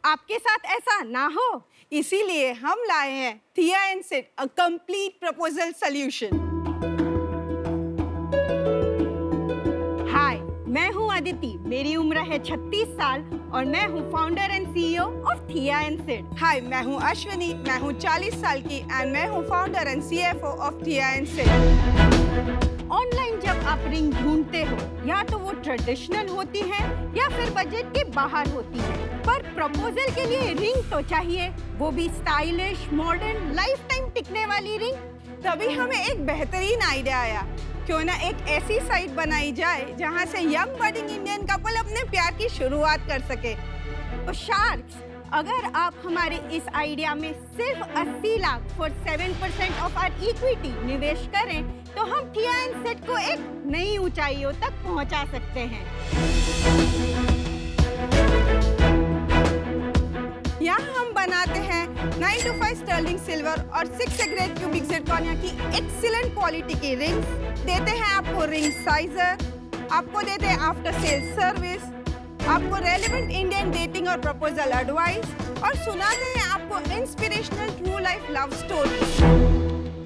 आपके साथ ऐसा ना हो, इसीलिए हम लाए हैं Thea and Sid, a complete proposal solution. Hi, मैं हूँ अदिति, मेरी उम्र है 36 साल और मैं हूँ founder and CEO of Thea and Sid. Hi, मैं हूँ अश्विनी, मैं हूँ 40 साल की एंड मैं हूँ founder and CFO of Thea and Sid. Online जब आप रिंग ढूंढते हो, या तो वो ट्रेडिशनल होती है या फिर बजट के बाहर होती है, पर प्रपोजल के लिए रिंग तो चाहिए, वो भी स्टाइलिश, मॉडर्न, लाइफ टाइम टिकने वाली रिंग। तभी हमें एक बेहतरीन आइडिया आया, क्यों ना एक ऐसी साइट बनाई जाए जहां से यंग बडिंग इंडियन कपल अपने प्यार की शुरुआत कर सके। तो शार्क्स, अगर आप हमारे इस आइडिया में सिर्फ 80 lakh for 7% of our equity निवेश करें, तो हम थिया एंड सिड को एक नई ऊंचाइयों तक पहुंचा सकते हैं। यहाँ हम बनाते हैं 9 to 5 स्टर्लिंग सिल्वर और 6 ग्रेड क्यूबिक जिरकॉनिया की एक्सीलेंट क्वालिटी की रिंग्स, देते हैं आपको रिंग साइजर, आपको देते हैं आफ्टर सेल सर्विस, आपको रेलेवेंट इंडियन डेटिंग और प्रपोजल एडवाइस और सुनाते हैं आपको inspirational true life love story.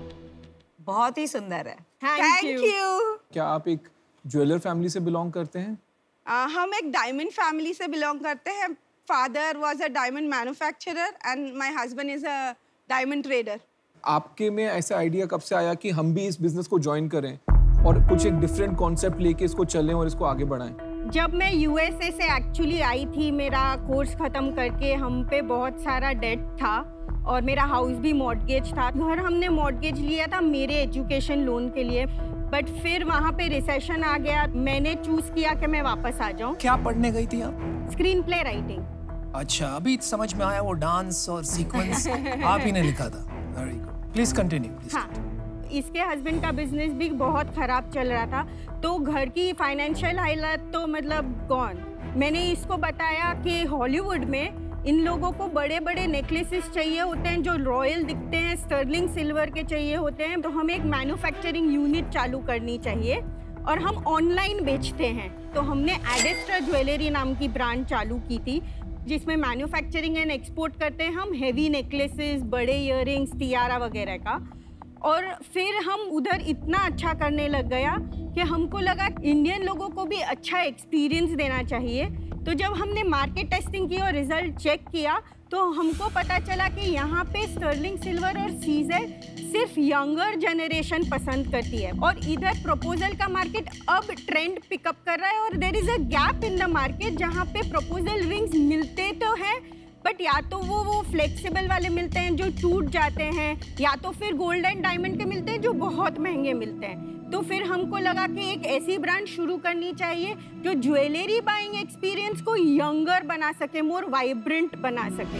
बहुत ही सुंदर है। Thank you. क्या आप एक ज्वेलर फैमिली से बिलोंग करते हैं? हम एक डायमंड फैमिली से बिलोंग करते हैं। Father was a diamond manufacturer and my husband is a diamond trader. आपके में ऐसा आइडिया कब से आया कि हम भी इस बिजनेस को ज्वाइन करें और कुछ एक डिफरेंट कॉन्सेप्ट लेके इसको चलें और इसको आगे बढ़ाएं? जब मैं यूएसए से एक्चुअली आई थी, मेरा कोर्स खत्म करके हम पे बहुत सारा डेट था और मेरा हाउस भी मॉर्टगेज था। घर हमने मॉर्टगेज लिया था मेरे एजुकेशन लोन के लिए, बट फिर वहाँ पे रिसेशन आ गया। मैंने चूज किया कि मैं वापस आ जाऊँ। क्या पढ़ने गई थी आप? Screenplay writing. अच्छा, अभी समझ में आया, वो डांस और सीक्वेंस आप ही ने लिखा था। Very good, please continue. हाँ, इसके हस्बैंड का बिजनेस भी बहुत खराब चल रहा था, तो घर की फाइनेंशियल हालत तो मतलब गॉन। मैंने इसको बताया कि हॉलीवुड में इन लोगों को बड़े बड़े नेकलेसेस चाहिए होते हैं जो रॉयल दिखते हैं, स्टर्लिंग सिल्वर के चाहिए होते हैं, तो हमें एक मैन्युफैक्चरिंग यूनिट चालू करनी चाहिए और हम ऑनलाइन बेचते हैं। तो हमने एडेस्ट्रा ज्वेलरी नाम की ब्रांड चालू की थी, जिसमें मैन्युफैक्चरिंग एंड एक्सपोर्ट करते हैं हम हेवी नेकलेसेस, बड़े इयररिंग्स, टियारा वगैरह का। और फिर हम उधर इतना अच्छा करने लग गया कि हमको लगा इंडियन लोगों को भी अच्छा एक्सपीरियंस देना चाहिए। तो जब हमने मार्केट टेस्टिंग की और रिजल्ट चेक किया, तो हमको पता चला कि यहाँ पे स्टर्लिंग सिल्वर और सीजेड सिर्फ यंगर जनरेशन पसंद करती है और इधर प्रपोजल का मार्केट अब ट्रेंड पिकअप कर रहा है और there is a gap in the market जहाँ पे प्रपोजल रिंग्स मिलते तो हैं, बट या तो वो फ्लेक्सिबल वाले मिलते हैं जो टूट जाते हैं, या तो फिर गोल्ड एंड डायमंड के मिलते हैं जो बहुत महंगे मिलते हैं। तो फिर हमको लगा कि एक ऐसी ब्रांड शुरू करनी चाहिए जो ज्वेलरी बाइंग एक्सपीरियंस को यंगर बना सके, मोर वाइब्रेंट बना सके।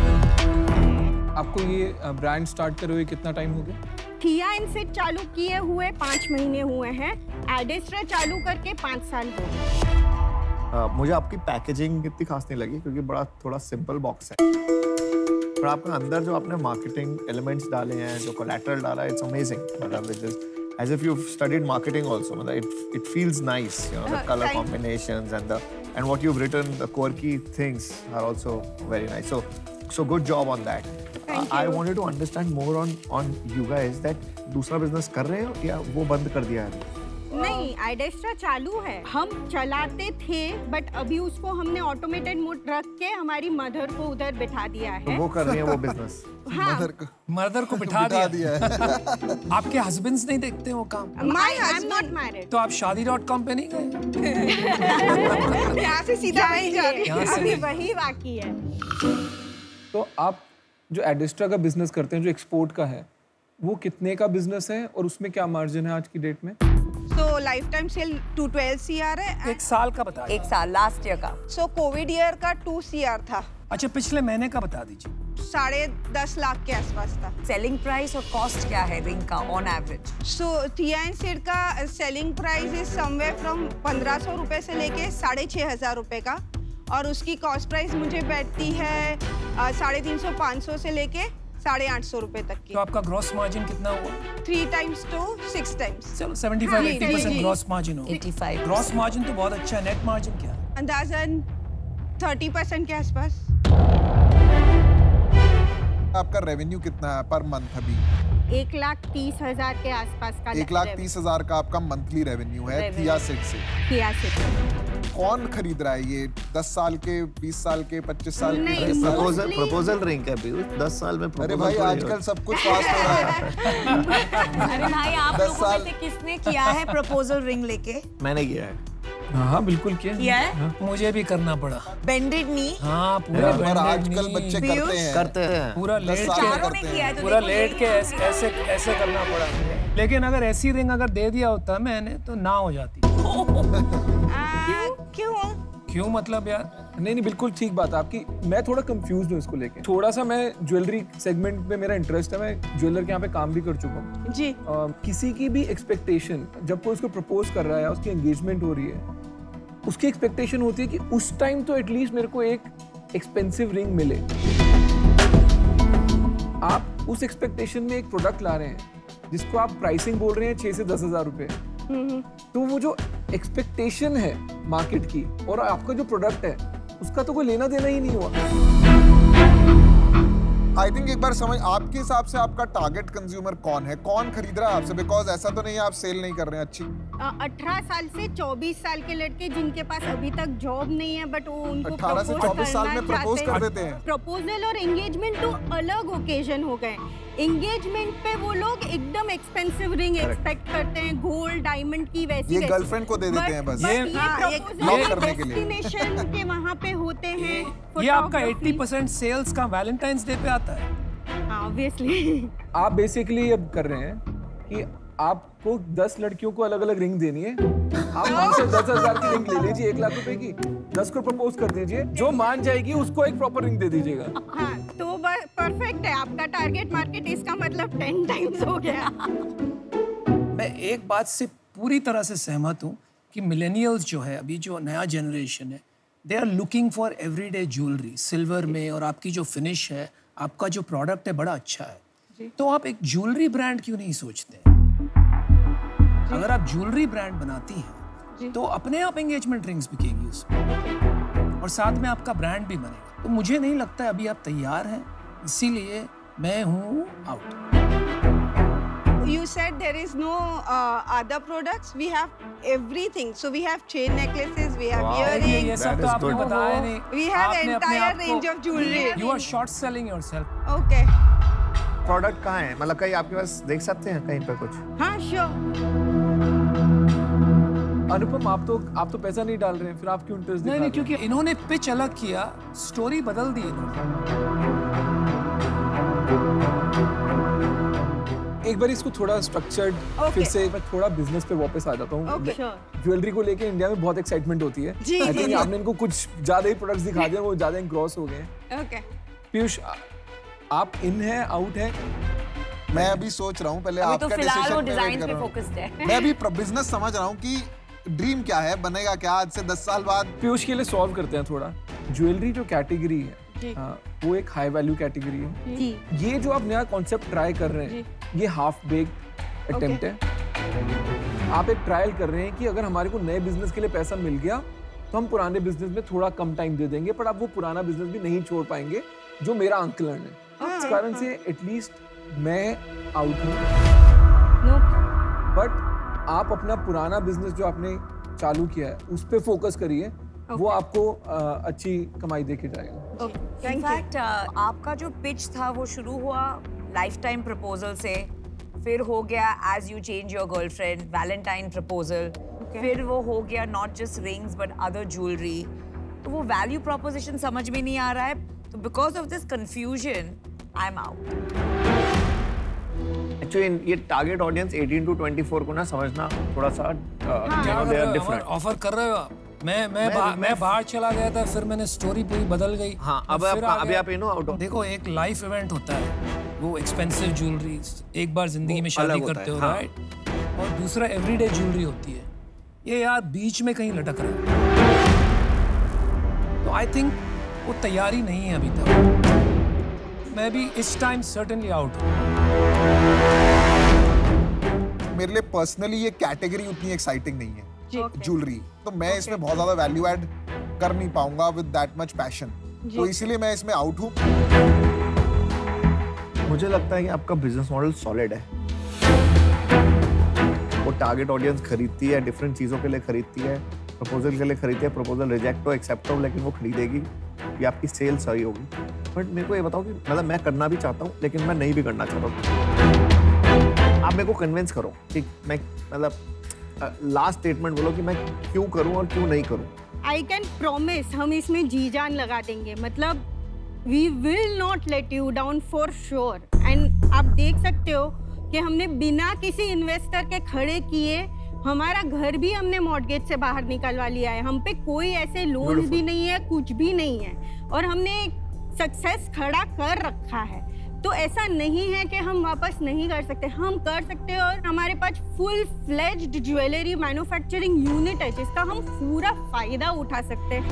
आपको ये ब्रांड स्टार्ट करे हुए कितना टाइम हो गया? थिया एंड सिड चालू किए हुए 5 महीने हुए हैं, एडेस्ट्रा चालू करके 5 साल हो गए। मुझे आपकी पैकेजिंग इतनी खास नहीं लगी क्योंकि बड़ा थोड़ा सिंपल बॉक्स है, पर आपके अंदर जो आपने मार्केटिंग एलिमेंट्स डाले हैं, जो कोलैटरल डाला है, इट्स अमेजिंग। मतलब it is as if you've studied marketing also. It feels nice, you know, the color combinations and what you've written, the quirky things are also very nice. So good job on that. I wanted to understand more on you guys, that दूसरा business कर रहे हो या वो बंद कर दिया है? नहीं, एडेस्ट्रा चालू है, हम चलाते थे, बट अभी उसको हमने ऑटोमेटेड मोड रख के हमारी मदर को उधर बिठा दिया है। तो वो कर रही है वो बिजनेस? हाँ, मदर को बिठा दिया है। आपके हस्बैंड्स नहीं देखते वो काम? I am not married. तो आप शादी.com पे नहीं गए? यहाँ से सीधा नहीं जा रही, अभी वही बाकी है। तो आप जो एडेस्ट्रा का बिजनेस करते हैं, जो एक्सपोर्ट का है, वो कितने का बिजनेस है और उसमें क्या मार्जिन है आज की डेट में? तो लाइफ टाइम सेल 212 CR है। 1 साल का बता। 1 साल, लास्ट ईयर का। सो कोविड ईयर का 2 CR था। अच्छा, पिछले महीने का बता दीजिए। 10.5 लाख के आसपास था। सेलिंग प्राइस और कॉस्ट क्या है रिंग का ऑन एवरेज? सो थिया एंड सिड का selling price is somewhere from 1500 रुपए से लेके 6500 रुपए का, और उसकी कॉस्ट प्राइस मुझे बैठती है 350-500 से लेके 850 रुपए तक की। तो आपका ग्रॉस मार्जिन कितना हुआ? 3 times to 6 times। चलो 75-80% ग्रॉस मार्जिन हो। 85 ग्रॉस मार्जिन तो बहुत अच्छा है। नेट मार्जिन क्या है? अंदाजन 30% के आसपास। आपका रेवेन्यू कितना है पर मंथ अभी? 1,30,000 के आसपास का 1,30,000 का आपका मंथली रेवेन्यू है थिया सेट से। थिया सेट कौन खरीद रहा है ये? 10 साल के, 20 साल के, 25 साल के? नहीं, प्रपोजल रिंग है पीयूष, 10 साल में अरे भाई आजकल सब कुछ फास्ट हो रहा है। अरे भाई आप लोगों में से किसने किया है प्रपोजल रिंग लेके? मैंने किया है। हाँ बिल्कुल किया है? मुझे भी करना पड़ा। Bended knee? हाँ पूरा पर आजकल बच्चे करते हैं पूरा लेट के पूरा लेट के ऐसे करना पड़ा। लेकिन अगर ऐसी रिंग अगर दे दिया होता मैंने तो ना हो जाती। क्यों मतलब यार? नहीं बिल्कुल ठीक बात है आपकी। मैं थोड़ा कंफ्यूज हूँ इसको लेके। थोड़ा सा मैं ज्वेलरी सेगमेंट में मेरा इंटरेस्ट है, मैं ज्वेलर के यहाँ पे काम भी कर चुका हूँ जी। किसी की भी एक्सपेक्टेशन जब कोई उसको प्रपोज कर रहा है, उसकी एंगेजमेंट हो रही है, उसकी एक्सपेक्टेशन होती है कि उस टाइम तो एटलीस्ट मेरे को एक एक्सपेंसिव रिंग मिले। आप उस एक्सपेक्टेशन में एक प्रोडक्ट ला रहे हैं जिसको आप प्राइसिंग बोल रहे हैं 6 से 10,000 रुपए, तो वो जो एक्सपेक्टेशन है मार्केट की और आपका जो प्रोडक्ट है उसका तो कोई लेना देना ही नहीं हुआ। आई थिंक एक बार समझ, आपके हिसाब से आपका टारगेट कंज्यूमर कौन है? कौन खरीद रहा है आपसे? बिकॉज ऐसा तो नहीं है आप सेल नहीं कर रहे हैं। अच्छी 18 साल से 24 साल के लड़के जिनके पास अभी तक जॉब नहीं है बट वो उनको 18 से 24 साल में प्रपोज कर देते हैं। प्रपोजल और एंगेजमेंट तो अलग ओकेजन हो गए। एंगेजमेंट पे वो लोग एकदम एक्सपेंसिव रिंग एक्सपेक्ट करते हैं, गोल्ड डायमंड की वैसी ये गर्लफ्रेंड को दे देते हैं बस ये लॉक करने के लिए। डेस्टिनेशन के वहाँ पे होते हैं। ये आपका 80% सेल्स का वैलेंटाइंस डे पे आता है। ऑब्वियसली आप बेसिकली अब कर रहे हैं कि आपको 10 लड़कियों को अलग अलग रिंग देनी है। आप हमसे 10,000 की रिंग ले लीजिए, 1 लाख रुपए की, 10 को प्रपोज कर दीजिए, जो मान जाएगी उसको एक प्रॉपर रिंग दे दीजिएगा। हाँ तो परफेक्ट है आपका टारगेट मार्केट। इसका मतलब 10 टाइम्स हो गया। मैं एक बात से पूरी तरह से सहमत हूँ कि मिलेनियल्स जो है, अभी जो नया जनरेशन है, they are looking for everyday jewellery silver में, और आपकी जो फिनिश है, आपका जो प्रोडक्ट है बड़ा अच्छा है। तो आप एक ज्वेलरी ब्रांड क्यों नहीं सोचते? अगर आप ज्वेलरी ब्रांड बनाती हैं तो अपने आप एंगेजमेंट रिंग्स बिकेगी उसमें और साथ में आपका ब्रांड भी बनेगा। तो मुझे नहीं लगता है अभी आप तैयार हैं, इसीलिए मैं हूँ out. You said there is no other products. We have everything. So we have chain necklaces, we have earrings. ये सब तो आपने बताया नहीं। We have आपने अपने entire आप को- range of jewelry. You are short selling yourself. Okay. Product कहाँ है? मतलब कहीं आपके पास देख सकते हैं कहीं पे कुछ? हाँ श्योर। अनुपम आप तो पैसा नहीं डाल रहे हैं, फिर आप क्यों इंटरेस्ट दिखा रहे नहीं हैं? क्योंकि इन्होंने पिच अलग किया, स्टोरी बदल दी इन्होंने। एक बार इसको थोड़ा स्ट्रक्चर्ड फिर से मैं थोड़ा बिजनेस पे वापस आ जाता हूँ। ज्वेलरी को लेके इंडिया में बहुत एक्साइटमेंट होती है। आई थिंक आपने इनको कुछ ज्यादा ही प्रोडक्ट्स दिखा दिए, वो ज्यादा एंग्रॉस हो गए हैं। Okay. पीयूष आप इन है आउट है? मैं अभी सोच रहा हूँ, पहले अभी आपका तो फिलहाल वो डिसीजन डिजाइन कर पे रहा हूँ। फोकस्ड है। मैं अभी बिजनेस समझ रहा हूँ कि ड्रीम क्या है, बनेगा क्या आज से 10 साल बाद। पीयूष के लिए सॉल्व करते हैं थोड़ा। ज्वेलरी जो कैटेगरी है वो एक हाई वैल्यू कैटेगरी है। जी। ये जो आप नया कॉन्सेप्ट ट्राई कर रहे हैं ये हाफ बेक्ड अटेम्प्ट है। आप एक ट्रायल कर रहे हैं कि अगर हमारे को नए बिजनेस के लिए पैसा मिल गया तो हम पुराने बिजनेस में थोड़ा कम टाइम दे देंगे, पर आप वो पुराना बिजनेस भी नहीं छोड़ पाएंगे जो मेरा आंकलन है। इस कारण से एटलीस्ट मैं आउट हूँ। बट आप अपना पुराना बिजनेस जो आपने चालू किया है उस पे फोकस करिए, वो आपको अच्छी कमाई देके जाएगा। इनफैक्ट आपका जो पिच था वो शुरू हुआ लाइफ टाइम प्रपोजल से, फिर हो गया as you change your girlfriend, Valentine proposal, फिर वो हो गया not just rings but other jewellery. तो वो वैल्यू प्रोपोजिशन समझ में नहीं आ रहा है, तो because of this confusion I am out. Actually ये टारगेट ऑडियंस 18 to 24 को ना समझना थोड़ा सा दे आर डिफरेंट। ऑफर कर रहे हो आप? मैं बाहर चला गया था, फिर मैंने स्टोरी पूरी बदल गई। हाँ, अभी आप इन आउट हो। देखो एक लाइफ इवेंट होता है, वो एक्सपेंसिव ज्वेलरी एक बार जिंदगी में शादी करते हो, राइट? और दूसरा एवरीडे ज्वेलरी होती है। ये यार बीच में कहीं लटक रहा है, तो आई थिंक वो तैयारी नहीं है अभी तक। मैं भी इस टाइम सर्टेनली आउट हूँ। मेरे लिए पर्सनली ये कैटेगरी उतनी एक्साइटिंग नहीं है ज्वेलरी, तो मैं इसमें बहुत ज्यादा वैल्यू ऐड कर नहीं पाऊंगा विद दैट मच पैशन, तो इसीलिए मैं इसमें आउट हूँ। मुझे लगता है कि आपका बिजनेस मॉडल सॉलिड है। वो टारगेट ऑडियंस खरीदती है, डिफरेंट चीज़ों के लिए खरीदती है, प्रपोजल के लिए खरीदती है, प्रपोजल रिजेक्ट हो एक्सेप्ट हो, लेकिन वो खरीदेगी, ये आपकी सेल सही होगी। बट मेरे को ये बताओ कि मतलब मैं करना भी चाहता हूँ लेकिन मैं नहीं भी करना चाहता हूँ। आप मेरे को कन्विंस करो कि मैं मतलब लास्ट स्टेटमेंट बोलो कि मैं क्यों करूँ और क्यों नहीं करूँ। आई कैन प्रॉमिस हम इसमें जी जान लगा देंगे, मतलब we will not let you down for sure. And आप देख सकते हो कि हमने बिना किसी इन्वेस्टर के खड़े किए हमारा घर भी हमने मॉर्गेज से बाहर निकलवा लिया है। हम पे कोई ऐसे लोन भी नहीं है, कुछ भी नहीं है, और हमने सक्सेस खड़ा कर रखा है। तो ऐसा नहीं है कि हम वापस नहीं कर सकते, हम कर सकते हैं। और हमारे पास full fledged jewellery manufacturing unit है जिसका हम पूरा फायदा उठा सकते हैं।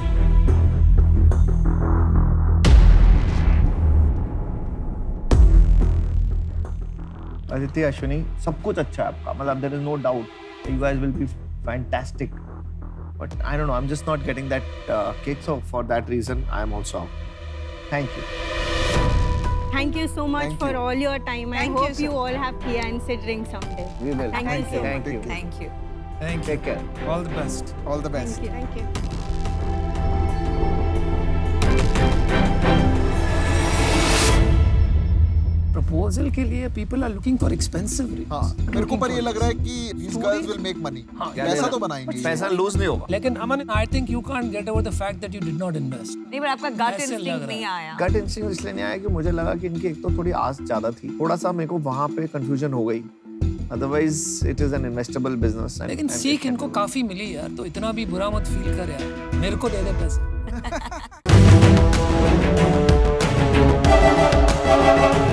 आदित्य, अश्विनी, सब कुछ अच्छा है आपका, मतलब there is no doubt you guys will be fantastic, but I don't know, I'm just not getting that kick, so for that reason I am also out. Thank you. Thank you so much Thank for you. all your time. I Thank you, hope you sir. all have Fiancé drink someday. We will. Thank you so much. Thank you. Thank you. Thank you. Take care. All the best. All the best. Thank you. Proposal के लिए people are looking for expensive rings. हाँ, मेरे को पर ये लग रहा है कि these girls will make money. पैसा तो बनाएंगी। पैसा लूज नहीं होगा। लेकिन अमन, I think you can't get over the fact that you did not invest. नहीं, पर आपका गट ऐसे लग इंस्टिंक्ट रहा नहीं है। आया। गट इंस्टिंक्ट इसलिए नहीं आया कि मुझे लगा कि इनकी एक तो थोड़ी आस ज्यादा थी, थोड़ा सा मेरे को वहाँ पे कंफ्यूजन हो गई। Otherwise, it is an investable business. लेकिन सीख इनको काफी मिली यार, तो इतना भी बुरा मत फील कर यार। मेरे को दे दे पैसे।